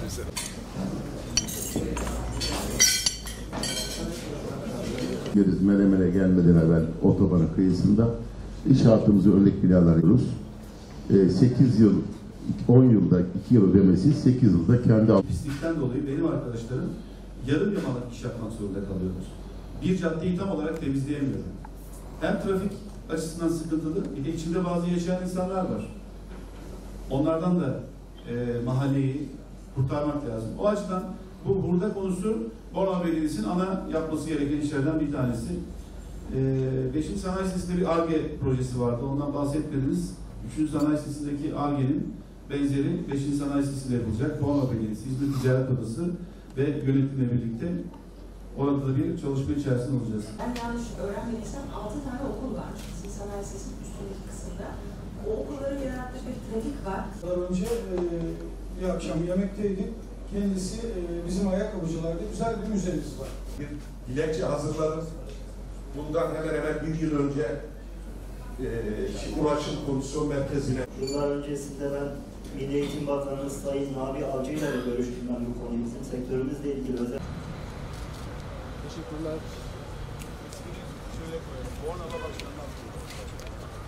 mesela. Menemen'e gelmeden evvel otobanın kıyısında inşaatımızı örnek binalar yapıyoruz. 8 yıl, 10 yılda 2 yıl ödemesi, 8 yılda kendi... Pislikten dolayı benim arkadaşlarım yarım yamalak iş yapmak zorunda kalıyoruz. Bir caddeyi tam olarak temizleyemiyorum. Hem trafik açısından sıkıntılı, bir de içinde bazı yaşayan insanlar var. Onlardan da mahalleyi kurtarmak lazım. O açıdan bu burada konusu Bornova Belediyesi'nin ana yapması gereken işlerden bir tanesi. 5. Sanayi Sitesi'nde bir ARGE projesi vardı. Ondan bahsetmediniz. 3. Sanayi Sitesi'ndeki ARGE'nin benzeri 5. Sanayi Sitesi'nde yapılacak. Bornova Belediyesi, İzmir Ticaret Odası ve yönetimle birlikte orada da bir çalışma içerisinde olacağız. Ben yanlış öğrenmediysem 6 tane okul var. Bizim Sanayi Sitesi'nin üstündeki kısımda. O okulların yarattığı bir trafik var. Daha önce bir akşam yemekteydik. Kendisi bizim ayakkabıcılarda güzel bir müzemiz var. Bir dilekçe hazırladık. Bundan hemen hemen bir yıl önce Ulaşım Komisyon Merkezi'ne. Yıllar öncesinde ben Milli Eğitim Bakanı Sayın Nabi Avcı ile de görüştüm ben bu konuyu. Bizim sektörümüzle ilgili özel. Teşekkürler.